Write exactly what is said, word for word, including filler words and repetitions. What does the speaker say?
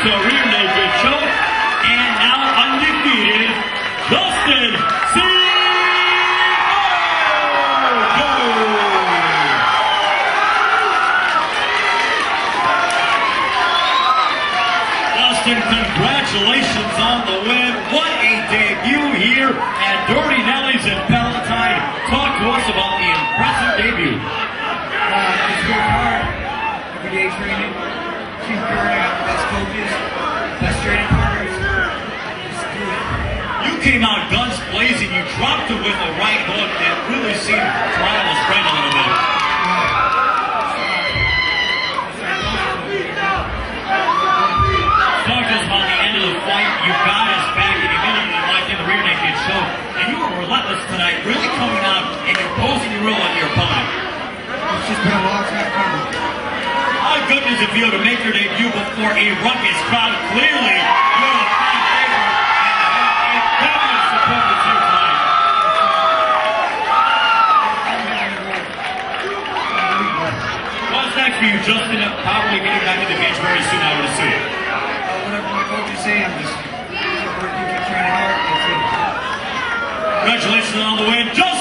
to Rear Naked Choke. And now undefeated, Justin C. Justin, congratulations on the win. What a debut here at Dirty Nellies in Palatine. Talk to us about the impressive debut. Uh, just work hard. Everyday training. Keep going. I got the best coaches, best training partners. Just do it. You came out guns blazing. You dropped it with a right hook that really seemed to rattle the strength a little bit. Talk to us about the end of the fight. You got us back and immediately locked in the rear naked choke. And you were relentless tonight, really coming out and imposing your will on your opponent. It's just been a long time coming. How good does it feel to make your debut before a ruckus crowd? Clearly, you're a fan favorite and a definite supporters here tonight. What's next for you, Justin? Probably getting back to the bench very soon, I would assume. Whatever my coaches say, I'm just keep working, keep training hard. That's it. Congratulations on the win, Justin!